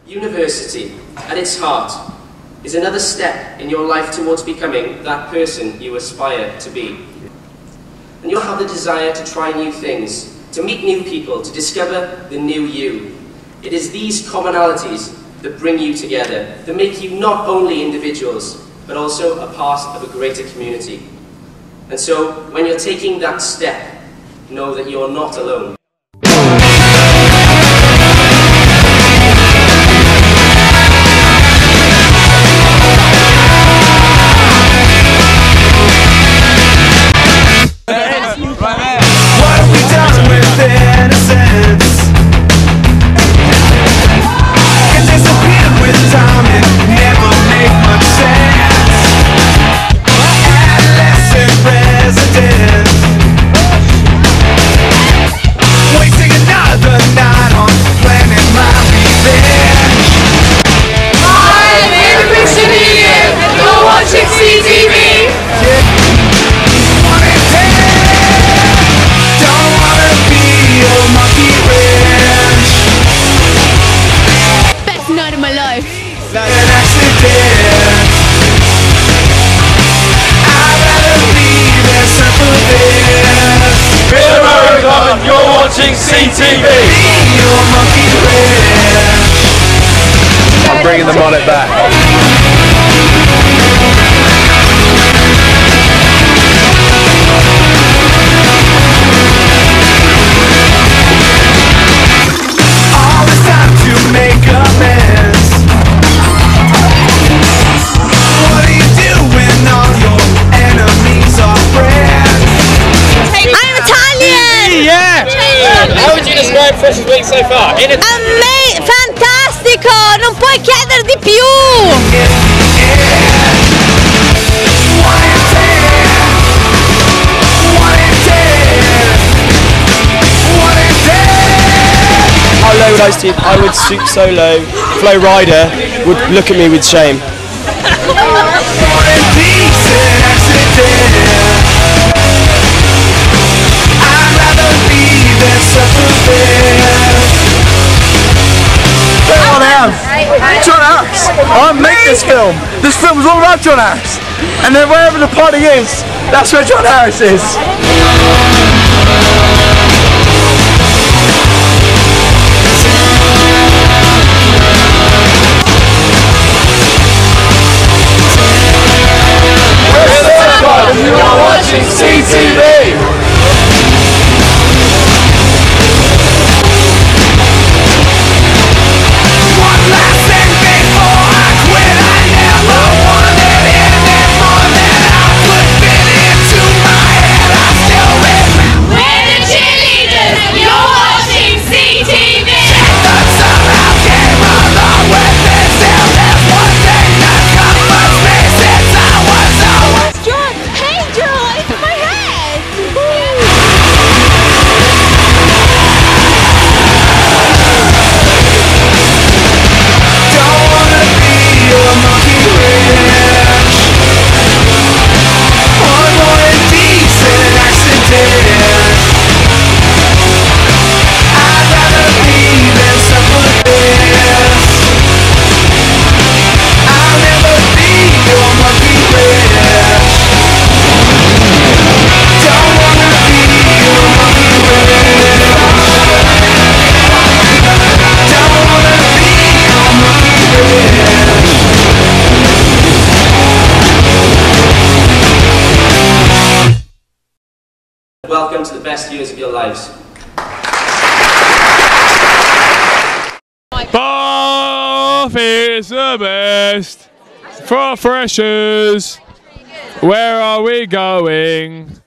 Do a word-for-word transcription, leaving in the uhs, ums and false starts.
University, at its heart, is another step in your life towards becoming that person you aspire to be. And you'll have the desire to try new things, to meet new people, to discover the new you. It is these commonalities that bring you together, that make you not only individuals, but also a part of a greater community. And so, when you're taking that step, know that you're not alone. Like an accident. I'd rather be than suffer this. In America, you're watching C T V. Your monkey wrench. I'm bringing the mullet back. All this time to make amends. How would you describe Fresh's week so far? In a Ama- fantastico! Non puoi chiedere di più! How low would I stoop? I would stoop so low. Flo Rider would look at me with shame. John Harris. John Harris. I make this film. This film is all about John Harris. And then wherever the party is, that's where John Harris is. You are watching C T V. Welcome to the best years of your lives. Bath is the best for freshers. Where are we going?